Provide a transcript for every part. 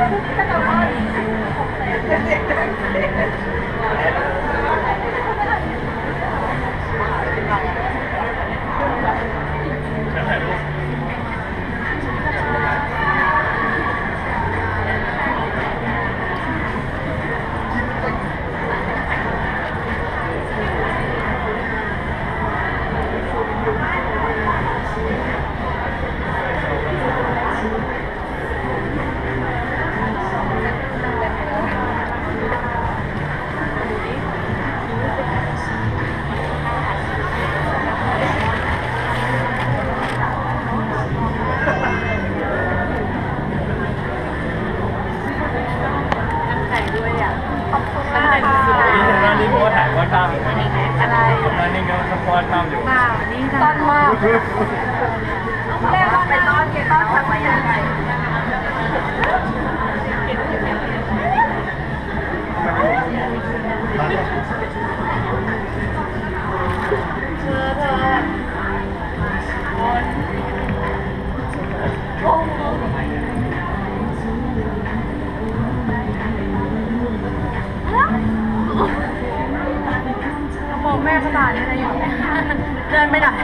นี่โพสถ่ายว่าทำอยู่อะไรนั่นนี่ก็สปอร์ตทำอยู่นี่ต้นมากแรกไปต้นทำมาอย่างไรมองแม่ขนาดนี้นะอยู่เดินไม่ได้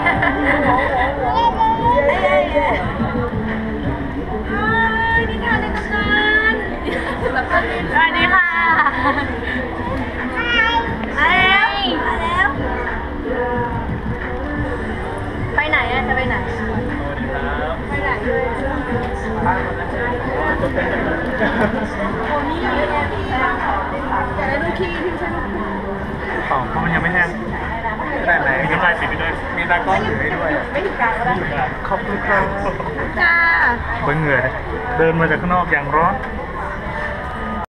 นี่ค่ะในตำนานแบบสวัสดีค่ะมาแล้วไปไหนอะจะไปไหนไปไหนเลยโอ้นี่อยากได้ลูกขี้ที่ใช่ลูกของเพราะมันยังไม่แห้งแต่ไหนมีน้ำลายติดไปด้วยมีตากล้องอยู่ให้ด้วยไม่ถึงกลางแล้วขอบคุณครับจ้าเปิดเหงื่อเดินมาจากข้างนอกอย่างร้อน